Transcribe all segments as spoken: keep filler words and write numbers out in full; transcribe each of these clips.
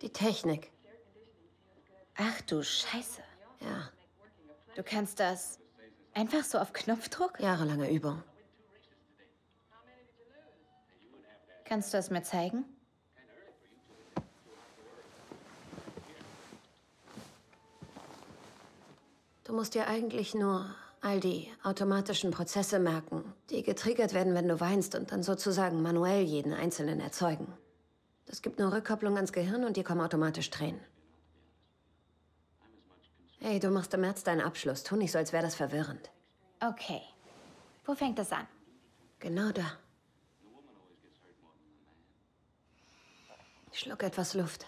Die Technik. Ach du Scheiße. Ja. Du kannst das einfach so auf Knopfdruck? Jahrelange Übung. Kannst du es mir zeigen? Du musst dir eigentlich nur all die automatischen Prozesse merken, die getriggert werden, wenn du weinst und dann sozusagen manuell jeden einzelnen erzeugen. Das gibt nur Rückkopplung ans Gehirn und dir kommen automatisch Tränen. Hey, du machst im März deinen Abschluss. Tu nicht so, als wäre das verwirrend. Okay. Wo fängt das an? Genau da. Ich schluck etwas Luft.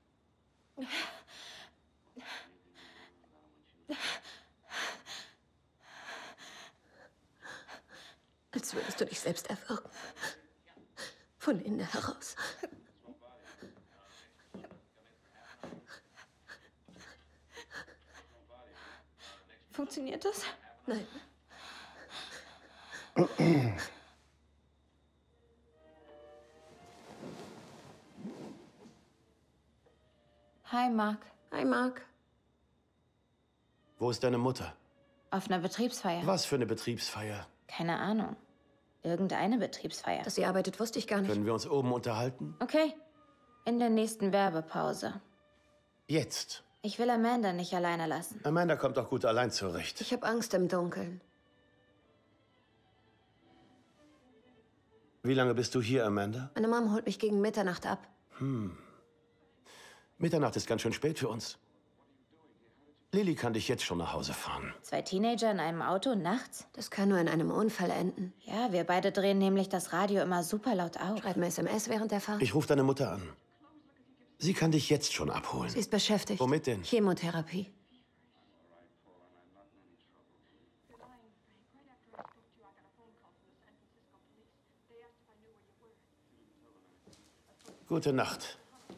Als würdest du dich selbst erwürgen. Von innen heraus. Funktioniert das? Nein. Hi, Mark. Hi, Mark. Wo ist deine Mutter? Auf einer Betriebsfeier. Was für eine Betriebsfeier? Keine Ahnung. Irgendeine Betriebsfeier. Dass sie arbeitet, wusste ich gar nicht. Können wir uns oben unterhalten? Okay. In der nächsten Werbepause. Jetzt. Ich will Amanda nicht alleine lassen. Amanda kommt auch gut allein zurecht. Ich habe Angst im Dunkeln. Wie lange bist du hier, Amanda? Meine Mom holt mich gegen Mitternacht ab. Hm. Mitternacht ist ganz schön spät für uns. Lilly kann dich jetzt schon nach Hause fahren. Zwei Teenager in einem Auto nachts? Das kann nur in einem Unfall enden. Ja, wir beide drehen nämlich das Radio immer super laut auf. Schreiben S M S während der Fahrt. Ich rufe deine Mutter an. Sie kann dich jetzt schon abholen. Sie ist beschäftigt. Womit denn? Chemotherapie. Gute Nacht.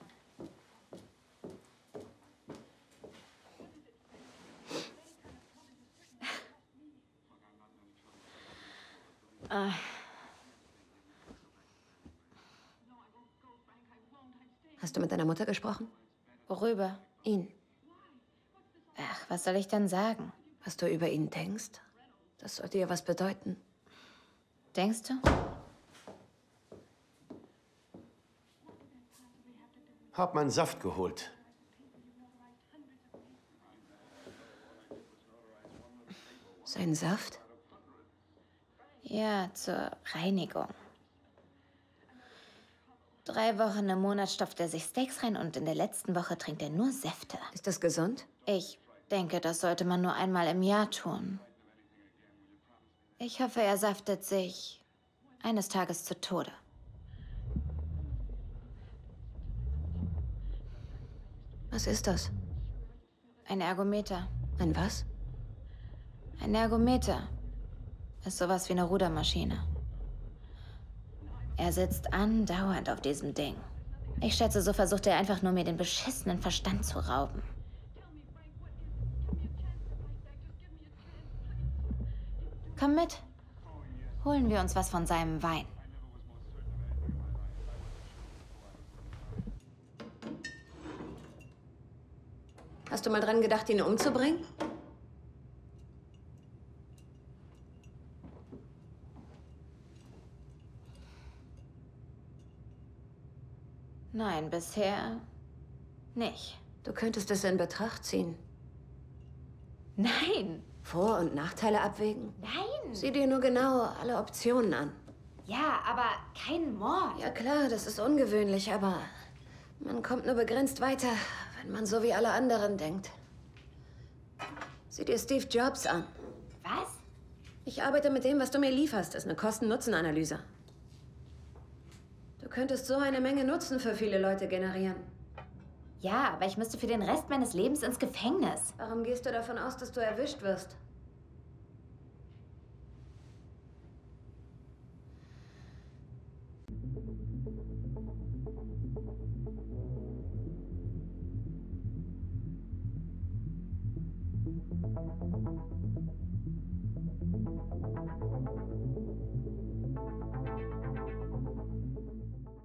Ah. Hast du mit deiner Mutter gesprochen? Worüber? Ihn. Ach, was soll ich denn sagen? Was du über ihn denkst? Das sollte ihr was bedeuten. Denkst du? Hab meinen Saft geholt. Sein Saft? Ja, zur Reinigung. Drei Wochen im Monat stopft er sich Steaks rein und in der letzten Woche trinkt er nur Säfte. Ist das gesund? Ich denke, das sollte man nur einmal im Jahr tun. Ich hoffe, er saftet sich eines Tages zu Tode. Was ist das? Ein Ergometer. Ein was? Ein Ergometer. Ist sowas wie eine Rudermaschine. Er sitzt andauernd auf diesem Ding. Ich schätze, so versucht er einfach nur, mir den beschissenen Verstand zu rauben. Komm mit. Holen wir uns was von seinem Wein. Hast du mal dran gedacht, ihn umzubringen? Nein, bisher nicht. Du könntest es in Betracht ziehen. Nein. Vor- und Nachteile abwägen? Nein. Sieh dir nur genau alle Optionen an. Ja, aber kein Mord. Ja klar, das ist ungewöhnlich, aber man kommt nur begrenzt weiter, wenn man so wie alle anderen denkt. Sieh dir Steve Jobs an. Was? Ich arbeite mit dem, was du mir lieferst. Das ist eine Kosten-Nutzen-Analyse. Du könntest so eine Menge Nutzen für viele Leute generieren. Ja, aber ich müsste für den Rest meines Lebens ins Gefängnis. Warum gehst du davon aus, dass du erwischt wirst?